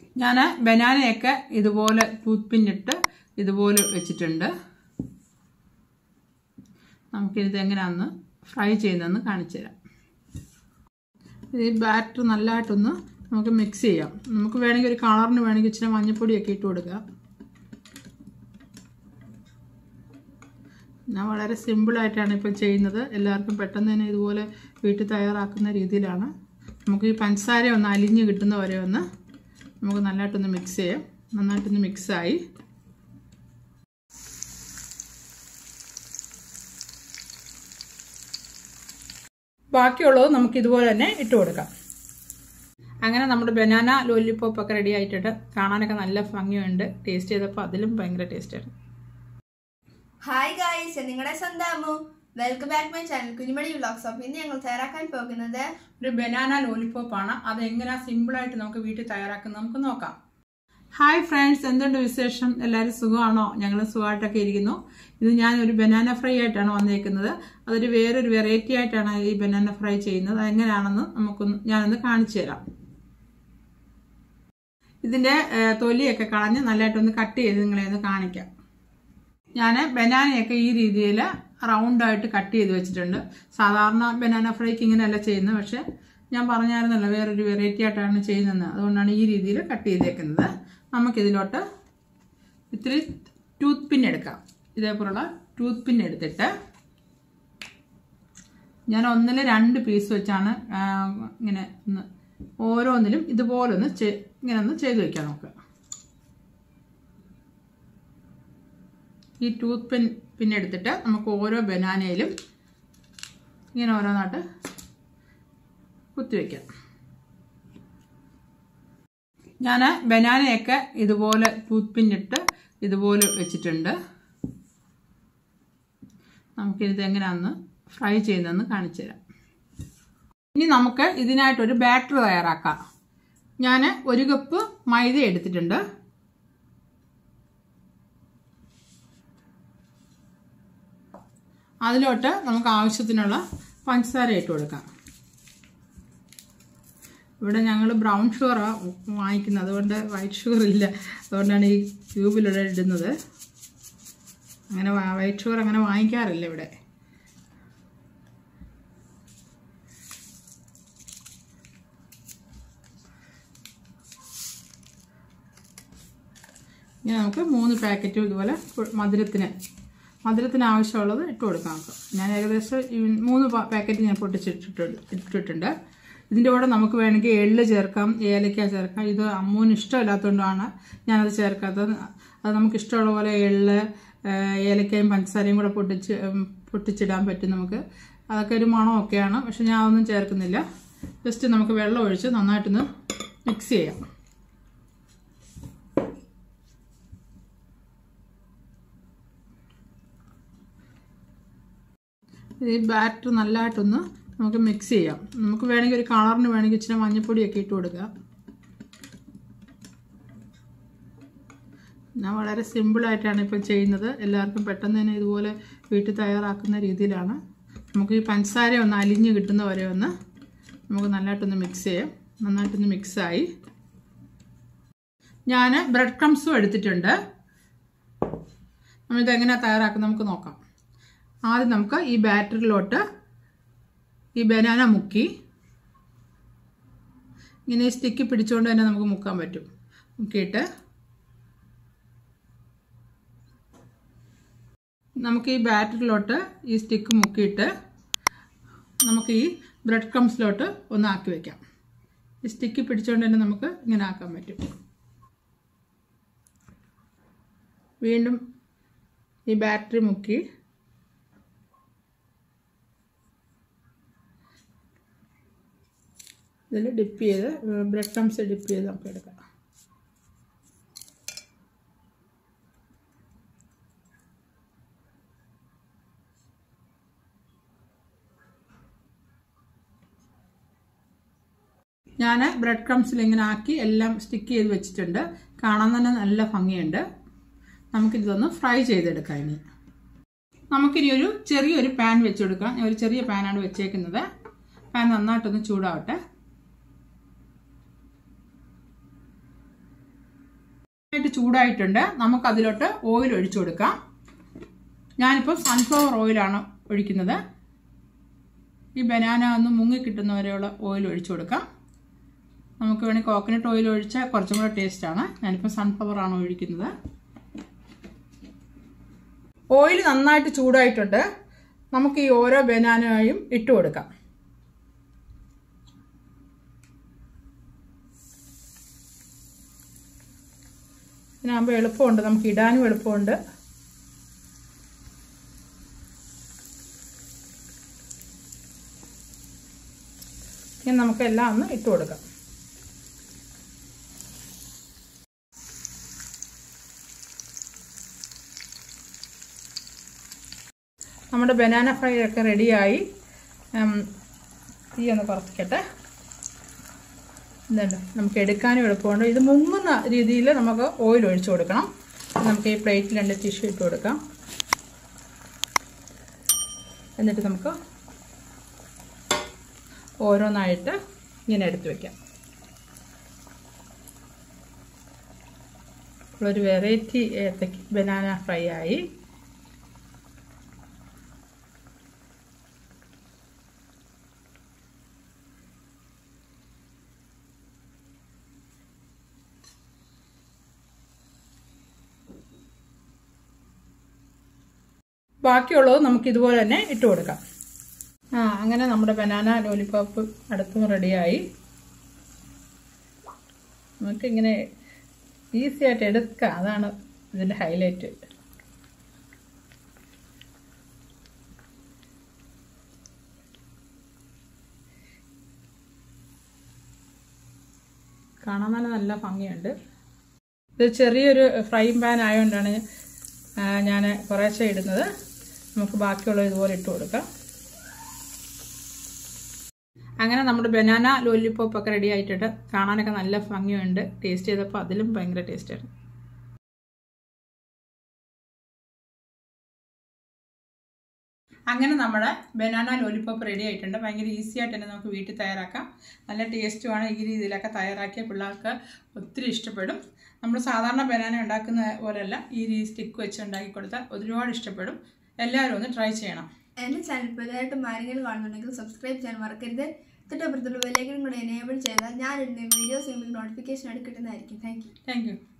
ഞാൻ ബനാനയൊക്കെ ഇതുപോലെ ടൂത്ത് പിന്നിട്ട് ഇതുപോലെ വെച്ചിട്ടുണ്ട്. നമുക്കിത് എങ്ങനെയാണെന്ന് ഫ്രൈ ചെയ്യുന്നതെന്ന് കാണിച്ചു തരാം. ഈ ബാറ്റർ നല്ലതായിട്ടൊന്ന് നമുക്ക് മിക്സ് ചെയ്യാം. നമുക്ക് വേണമെങ്കിൽ ഒരു കളറിന് വേണമെങ്കിൽ ഇച്ചിരി മഞ്ഞൾപ്പൊടിയൊക്കെ ഇട്ട് കൊടുക്കാം. ഞാൻ വളരെ സിമ്പിളായിട്ടാണ് ഇപ്പോൾ ചെയ്യുന്നത്. എല്ലാവർക്കും പെട്ടെന്ന് തന്നെ ഇതുപോലെ വീട്ടിൽ തയ്യാറാക്കുന്ന രീതിയിലാണ്. നമുക്ക് ഈ പഞ്ചസാര ഒന്ന് അലിഞ്ഞ് കിട്ടുന്ന വരെ ഒന്ന് നമുക്ക് നല്ലതായിട്ടൊന്ന് മിക്സ് ചെയ്യാം. നന്നായിട്ടൊന്ന് മിക്സായി ബാക്കിയുള്ളത് നമുക്ക് ഇതുപോലെ തന്നെ ഇട്ട് കൊടുക്കാം. അങ്ങനെ നമ്മുടെ ബനാന ലോലിപോപ്പ് ഒക്കെ റെഡി ആയിട്ടുണ്ട്. കാണാനൊക്കെ നല്ല ഭംഗിയുണ്ട്. ടേസ്റ്റ് ചെയ്തപ്പോൾ അതിലും ഭയങ്കര ടേസ്റ്റാണ്. ഹായ് ഗായ്സ്, നിങ്ങളുടെ സ്വന്തം welcome back my channel Kunjumani vlogs. അപ്പോൾ ഇന്ന് ഞങ്ങൾ തയ്യാറാക്കാൻ പോകുന്നത് ഒരു ബനാന ലോലിപോപ്പ് ആണ്. അത് എങ്ങനെയാണ് സിമ്പിളായിട്ട് നമുക്ക് വീട്ടിൽ തയ്യാറാക്കുന്നത് നമുക്ക് നോക്കാം. ഹായ് ഫ്രണ്ട്സ്, എന്തുണ്ട് വിശേഷം? എല്ലാവരും സുഖമാണോ? ഞങ്ങൾ സുഖമായിട്ടൊക്കെ ഇരിക്കുന്നു. ഇത് ഞാൻ ഒരു ബനാന ഫ്രൈ ആയിട്ടാണ് വന്നേക്കുന്നത്. അതൊരു വേറൊരു വെറൈറ്റി ആയിട്ടാണ് ഈ ബനാന ഫ്രൈ ചെയ്യുന്നത്. അതെങ്ങനെയാണെന്ന് ഞാനൊന്ന് കാണിച്ചു തരാം. ഇതിന്റെ തൊലിയൊക്കെ കളഞ്ഞ് നല്ലതായിട്ടൊന്ന് കട്ട് ചെയ്ത് നിങ്ങളെ ഒന്ന് കാണിക്കാം. ഞാൻ ബനാനയൊക്കെ ഈ രീതിയിൽ റൗണ്ടായിട്ട് കട്ട് ചെയ്ത് വെച്ചിട്ടുണ്ട്. സാധാരണ ബനാന ഫ്രൈക്ക് ഇങ്ങനെയല്ല ചെയ്യുന്നത്. പക്ഷെ ഞാൻ പറഞ്ഞായിരുന്നല്ലോ വേറൊരു വെറൈറ്റി ആയിട്ടാണ് ചെയ്യുന്നത്. അതുകൊണ്ടാണ് ഈ രീതിയിൽ കട്ട് ചെയ്തേക്കുന്നത്. നമുക്കിതിലോട്ട് ഇത്തിരി ടൂത്ത് പിൻ എടുക്കാം. ഇതേപോലുള്ള ടൂത്ത് പിൻ എടുത്തിട്ട് ഞാൻ 1-2 പീസ് വെച്ചാണ് ഇങ്ങനെ ഒന്ന് ഓരോന്നിലും ഇതുപോലെ ഇങ്ങനെ ഒന്ന് ചെയ്ത് വെക്കാം. നമുക്ക് ഈ ടൂത്ത് പിൻ എടുത്തിട്ട് നമുക്ക് ഓരോ ബനാനയിലും ഇങ്ങനെ ഓരോന്നായിട്ട് കുത്തിവെക്കാം. ഞാൻ ബനാനയൊക്കെ ഇതുപോലെ ടൂത്ത് പിന്നിട്ട് ഇതുപോലെ വെച്ചിട്ടുണ്ട്. നമുക്കിത് എങ്ങനെയാണെന്ന് ഫ്രൈ ചെയ്യുന്നതെന്ന് കാണിച്ചു തരാം. ഇനി നമുക്ക് ഇതിനായിട്ടൊരു ബാറ്റർ തയ്യാറാക്കാം. ഞാൻ 1 കപ്പ് മൈദ എടുത്തിട്ടുണ്ട്. അതിലോട്ട് നമുക്ക് ആവശ്യത്തിനുള്ള പഞ്ചസാര ഇട്ട് കൊടുക്കാം. ഇവിടെ ഞങ്ങൾ ബ്രൗൺ ഷുഗറാണ് വാങ്ങിക്കുന്നത്. അതുകൊണ്ട് വൈറ്റ് ഷുഗർ ഇല്ല. അതുകൊണ്ടാണ് ഈ ക്യൂബിലൂടെ ഇടുന്നത്. അങ്ങനെ വൈറ്റ് ഷുഗർ അങ്ങനെ വാങ്ങിക്കാറില്ല ഇവിടെ. ഇനി നമുക്ക് 3 പാക്കറ്റും ഇതുപോലെ മധുരത്തിന് ആവശ്യമുള്ളത് ഇട്ട് കൊടുക്കാം. ഞാൻ ഏകദേശം 3 പാക്കറ്റ് ഞാൻ ഇട്ടിട്ടുണ്ട്. ഇതിൻ്റെ കൂടെ നമുക്ക് വേണമെങ്കിൽ എള്ള് ചേർക്കാം, ഏലക്ക ചേർക്കാം. ഇത് അമ്മൂന് ഇഷ്ടമില്ലാത്തതുകൊണ്ടാണ് ഞാനത് ചേർക്കാത്തത്. അത് നമുക്ക് ഇഷ്ടമുള്ള പോലെ എള്ള്, ഏലക്കയും പഞ്ചസാരയും കൂടെ പൊട്ടിച്ചിടാൻ പറ്റും നമുക്ക്. അതൊക്കെ ഒരു മണമൊക്കെയാണ്. പക്ഷെ ഞാൻ അതൊന്നും ചേർക്കുന്നില്ല. ജസ്റ്റ് നമുക്ക് വെള്ളം ഒഴിച്ച് നന്നായിട്ടൊന്ന് മിക്സ് ചെയ്യാം. ഈ ബാറ്റർ നല്ലതായിട്ടൊന്ന് നമുക്ക് മിക്സ് ചെയ്യാം. നമുക്ക് വേണമെങ്കിൽ ഒരു കളറിന് വേണമെങ്കിൽ ഇച്ചിരി മഞ്ഞൾപ്പൊടിയൊക്കെ ഇട്ട് കൊടുക്കാം. ഞാൻ വളരെ സിമ്പിളായിട്ടാണ് ഇപ്പോൾ ചെയ്യുന്നത്. എല്ലാവർക്കും പെട്ടെന്ന് തന്നെ ഇതുപോലെ വീട്ടിൽ തയ്യാറാക്കുന്ന രീതിയിലാണ്. നമുക്ക് ഈ പഞ്ചസാര ഒന്ന് അലിഞ്ഞ് കിട്ടുന്ന വരെ ഒന്ന് നമുക്ക് നല്ലതായിട്ടൊന്ന് മിക്സ് ചെയ്യാം. നന്നായിട്ടൊന്ന് മിക്സായി ഞാൻ ബ്രെഡ് ക്രംസും എടുത്തിട്ടുണ്ട്. നമ്മളിതെങ്ങനെയാണ് തയ്യാറാക്കുന്നത് നമുക്ക് നോക്കാം. ആദ്യം നമുക്ക് ഈ ബാറ്ററിലോട്ട് ഈ ബനാന മുക്കി ഇങ്ങനെ സ്റ്റിക്ക് പിടിച്ചുകൊണ്ട് തന്നെ നമുക്ക് മുക്കാൻ പറ്റും. മുക്കിയിട്ട് നമുക്ക് ഈ ബാറ്ററിലോട്ട് ഈ സ്റ്റിക്ക് മുക്കിയിട്ട് നമുക്ക് ഈ ബ്രെഡ് ക്രംസിലോട്ട് ഒന്ന് ആക്കി വയ്ക്കാം. ഈ സ്റ്റിക്ക് പിടിച്ചുകൊണ്ട് തന്നെ നമുക്ക് ഇങ്ങനെ ആക്കാൻ പറ്റും. വീണ്ടും ഈ ബാറ്ററി മുക്കി ഇതിൽ ഡിപ്പ് ചെയ്ത് ബ്രെഡ് ക്രംസ് ഡിപ്പ് ചെയ്ത് നമുക്ക് എടുക്കാം. ഞാൻ ബ്രെഡ് ക്രംസിൽ ഇങ്ങനെ ആക്കി എല്ലാം സ്റ്റിക്ക് ചെയ്ത് വെച്ചിട്ടുണ്ട്. കാണാൻ തന്നെ നല്ല ഭംഗിയുണ്ട്. നമുക്കിതൊന്ന് ഫ്രൈ ചെയ്തെടുക്കാം. നമുക്കിനി ചെറിയൊരു പാൻ വെച്ച് കൊടുക്കാം. ഞാൻ ഒരു ചെറിയ പാനാണ് വെച്ചേക്കുന്നത്. പാൻ നന്നായിട്ടൊന്ന് ചൂടാവട്ടെ. നന്നായിട്ട് ചൂടായിട്ടുണ്ട്. നമുക്കതിലോട്ട് ഓയിൽ ഒഴിച്ചു കൊടുക്കാം. ഞാനിപ്പോൾ സൺഫ്ലവർ ഓയിലാണ് ഒഴിക്കുന്നത്. ഈ ബനാന ഒന്ന് മുങ്ങി കിട്ടുന്നവരെയുള്ള ഓയിൽ ഒഴിച്ചു കൊടുക്കാം. നമുക്ക് വേണമെങ്കിൽ കോക്കനട്ട് ഓയിൽ ഒഴിച്ചാൽ കുറച്ചും കൂടെ ടേസ്റ്റാണ്. ഞാനിപ്പോൾ സൺഫ്ലവർ ആണ് ഒഴിക്കുന്നത്. ഓയിൽ നന്നായിട്ട് ചൂടായിട്ടുണ്ട്. നമുക്ക് ഈ ഓരോ ബനാനയും ഇട്ട് കൊടുക്കാം. ഇതിനാകുമ്പോൾ എളുപ്പമുണ്ട്, നമുക്ക് ഇടാനും എളുപ്പമുണ്ട്. ഇനി നമുക്കെല്ലാം ഒന്ന് ഇട്ട് കൊടുക്കാം. നമ്മുടെ ബനാന ഫ്രൈ ഒക്കെ റെഡിയായി. തീ ഒന്ന് കുറച്ചിക്കട്ടെ. ഇതുണ്ട്, നമുക്ക് എടുക്കാനും എളുപ്പമുണ്ട്. ഇത് മുങ്ങുന്ന രീതിയിൽ നമുക്ക് ഓയിൽ ഒഴിച്ചു കൊടുക്കണം. നമുക്ക് ഈ പ്ലേറ്റിൽ 2 ടിഷ്യൂ ഇട്ട് കൊടുക്കാം. എന്നിട്ട് നമുക്ക് ഓരോന്നായിട്ട് ഇങ്ങനെ എടുത്ത് വയ്ക്കാം. ഒരു വെറൈറ്റി ബനാന ഫ്രൈ ആയി. ബാക്കിയുള്ളത് നമുക്ക് ഇതുപോലെ തന്നെ ഇട്ട് കൊടുക്കാം. അങ്ങനെ നമ്മുടെ ബനാന ലോലിപോപ്പ് അടുത്തും റെഡിയായി. നമുക്കിങ്ങനെ ഈസി ആയിട്ട് എടുക്കാം, അതാണ് ഇതിൻ്റെ ഹൈലൈറ്റ്. കാണാൻ നല്ല ഭംഗിയുണ്ട്. ഇത് ചെറിയൊരു ഫ്രൈങ് പാൻ ആയതുകൊണ്ടാണ് ഞാൻ കുറേശ്ശെ ഇടുന്നത്. നമുക്ക് ബാക്കിയുള്ളത് ഇതുപോലെ ഇട്ട് കൊടുക്കാം. അങ്ങനെ നമ്മുടെ ബനാന ലോലിപോപ്പ് ഒക്കെ റെഡി ആയിട്ടുണ്ട്. കാണാനൊക്കെ നല്ല ഭംഗിയുണ്ട്. ടേസ്റ്റ് ചെയ്തപ്പോൾ അതിലും ഭയങ്കര ടേസ്റ്റായിരുന്നു. അങ്ങനെ നമ്മുടെ ബനാന ലോലിപോപ്പ് റെഡി ആയിട്ടുണ്ട്. ഭയങ്കര ഈസി ആയിട്ട് തന്നെ നമുക്ക് വീട്ടിൽ തയ്യാറാക്കാം. നല്ല ടേസ്റ്റുമാണ്. ഈ രീതിയിലൊക്കെ തയ്യാറാക്കിയ പിള്ളേർക്ക് ഒത്തിരി ഇഷ്ടപ്പെടും. നമ്മൾ സാധാരണ ബനാന ഉണ്ടാക്കുന്ന പോലെയല്ല, ഈ രീതി സ്റ്റിക്ക് വെച്ച് ഉണ്ടാക്കി കൊടുത്താൽ ഒരുപാട് ഇഷ്ടപ്പെടും. എല്ലാവരും ഒന്ന് ട്രൈ ചെയ്യണം. എൻ്റെ ചാനൽ പുതിയതായിട്ട് ആരെങ്കിലും കാണുന്നുണ്ടെങ്കിൽ സബ്സ്ക്രൈബ് ചെയ്യാൻ മറക്കരുത്. തൊട്ടപ്പുറത്തുള്ള ബെല്ലൈക്കൺ കൂടെ എനേബിൾ ചെയ്താൽ ഞാൻ ഇടുന്ന വീഡിയോസ് നോട്ടിഫിക്കേഷൻ ആയിട്ട് കിട്ടുന്നതായിരിക്കും. Thank U.